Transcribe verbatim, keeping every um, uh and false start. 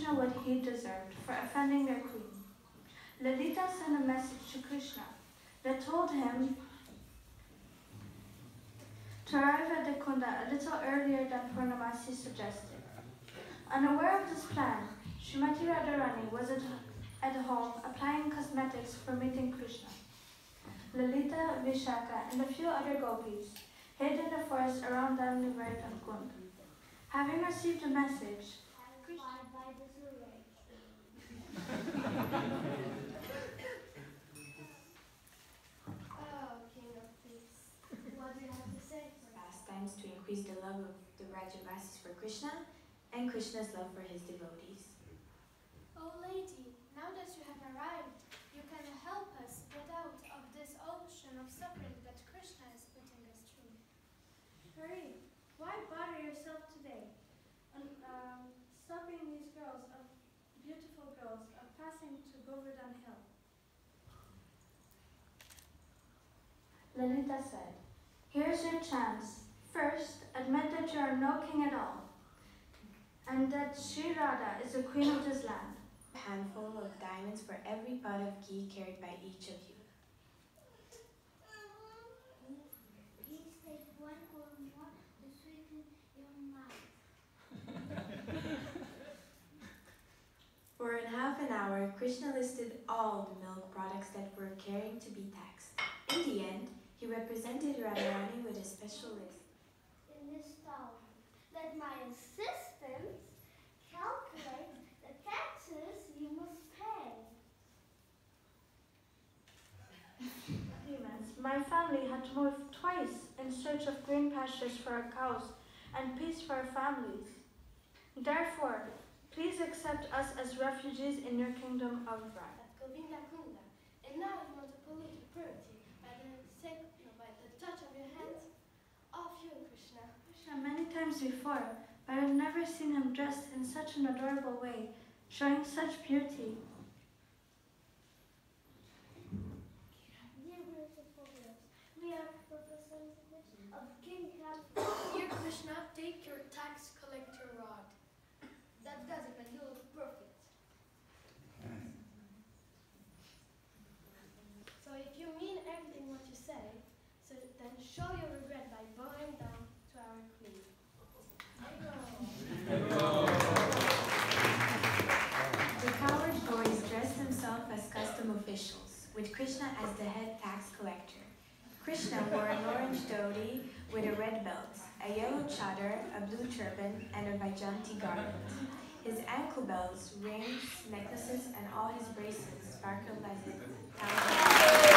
Krishna what he deserved for offending their queen. Lalita sent a message to Krishna that told him to arrive at the Kunda a little earlier than Purnamasi suggested. Unaware of this plan, Srimati Radharani was at, at home applying cosmetics for meeting Krishna. Lalita, Vishaka, and a few other gopis hid in the forest around Damlivar and Kund. Having received a message, pastimes to increase the love of the Rajavasis for Krishna and Krishna's love for his devotees. Oh lady, now that you have arrived, you can help us get out of this ocean of suffering that Krishna is putting us through. hurry, why bother yourself today? And, um, stopping these girls, of beautiful girls, of passing to Govardhan Hill. Lalita said, here's your chance. First, admit that you are no king at all, and that Sri Radha is the queen of this land. A handful of diamonds for every pot of ghee carried by each of you. Please take one or more to sweeten your mouth. For in half an hour, Krishna listed all the milk products that were carrying to be taxed. In the end, he represented Radharani with a special list. In this town, let my assistants calculate the taxes you must pay. Humans, my family had to move twice in search of green pastures for our cows and peace for our families. Therefore, please accept us as refugees in your kingdom of Radha. Govinda Kunda, and now you want to pollute the purity by the sake, no, by the touch of your hands off you, Krishna. Krishna many times before, but I've never seen him dressed in such an adorable way, showing such beauty. Dear beautiful girls, we are representatives of King Ram. Dear Krishna, take your tax collector rod. That does it, and you look perfect. So if you mean everything what you say, so then show your regret by bowing down to our queen. The coward boys dressed themselves as custom officials, with Krishna as the head tax collector. Krishna wore an orange dhoti with a red belt, a yellow chadar, a blue turban, and a Vaijanti garment. His ankle bells, rings, necklaces, and all his bracelets sparkled as if thousands